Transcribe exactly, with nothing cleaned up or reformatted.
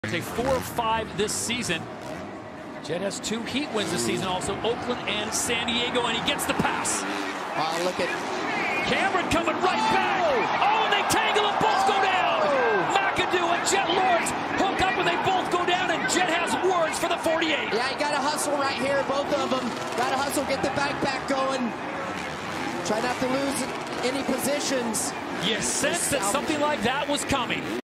It's a four or five this season. Jet has two Heat wins this season, also Oakland and San Diego, and he gets the pass. Oh, look at Cameron coming right back. Oh, and they tangle and both go down. McAdoo and Jet Lawrence hook up and they both go down, and Jet has words for the forty-eight. Yeah, you got to hustle right here, both of them. Got to hustle, get the back back going. Try not to lose any positions. You sense that something like that was coming.